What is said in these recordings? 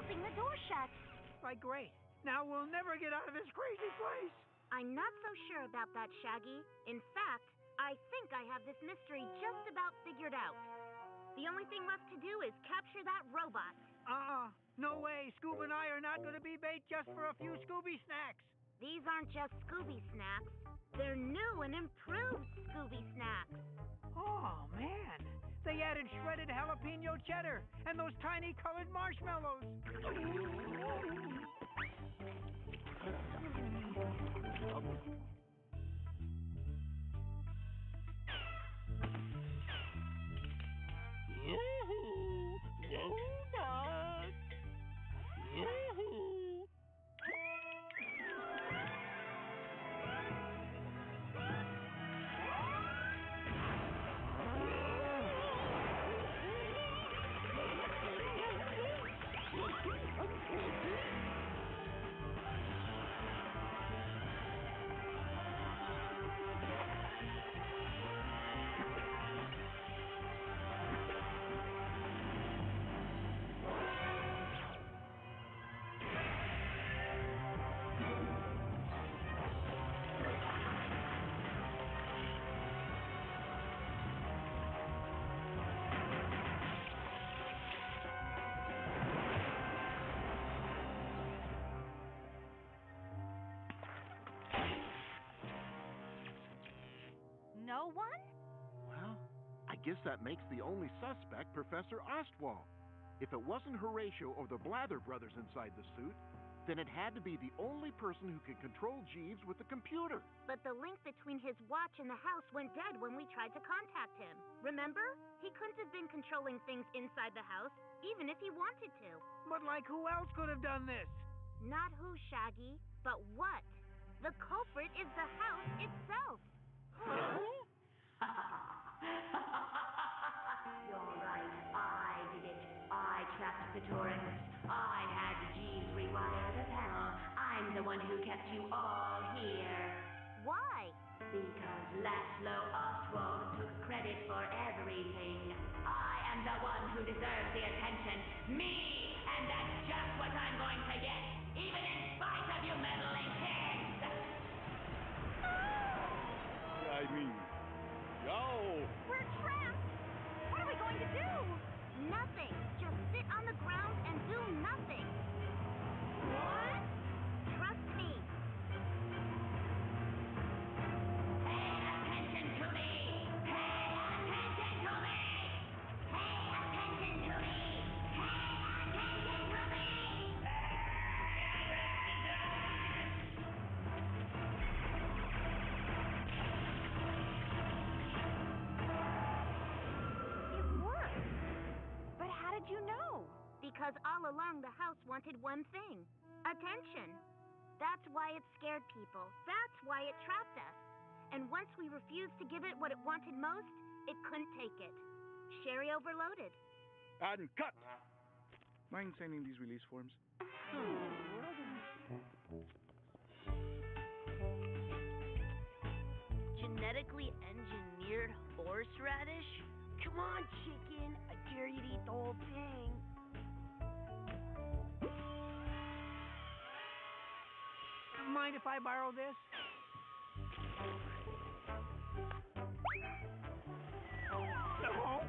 keeping the door shut. Right, great. Now we'll never get out of this crazy place. I'm not so sure about that, Shaggy. In fact, I think I have this mystery just about figured out. The only thing left to do is capture that robot. No way. Scoob and I are not going to be bait just for a few Scooby snacks. These aren't just Scooby snacks. They're new and improved Scooby snacks. Oh, man. They added shredded jalapeno cheddar and those tiny colored marshmallows. Yoo-hoo! Donuts! Yoo-hoo! No one? Well, I guess that makes the only suspect Professor Ostwald. If it wasn't Horatio or the Blather brothers inside the suit, then it had to be the only person who could control Jeeves with the computer. But the link between his watch and the house went dead when we tried to contact him. Remember? He couldn't have been controlling things inside the house, even if he wanted to. But like, who else could have done this? Not who, Shaggy, but what. The culprit is the house itself. You're right, I did it. I trapped the tourists. I had Jeeves rewire the panel. I'm the one who kept you all here. Why? Because Laszlo Ostwald took credit for everything. I am the one who deserves the attention. Me! And that's just what I'm going to get, even in spite of you meddling kids! I mean, yo! We're trapped! What are we going to do? Nothing. Just sit on the ground and do nothing. What? Trust me. Pay attention to me! Pay attention to me! Pay attention to me! Pay attention to me! It worked. But how did you know? Because all along the house wanted one thing. Attention. That's why it scared people. That's why it trapped us. And once we refused to give it what it wanted most, it couldn't take it. Sherry overloaded. And cut! Mind signing these release forms? Genetically engineered horseradish? Come on, chicken. I dare you to eat the whole thing. Mind if I borrow this? No.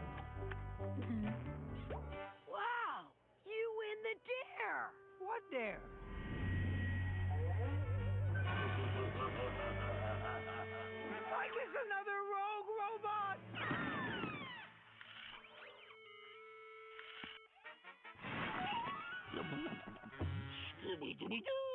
Wow! You win the dare! What dare? Like it's another rogue robot! Scooby-Dooby-Doo!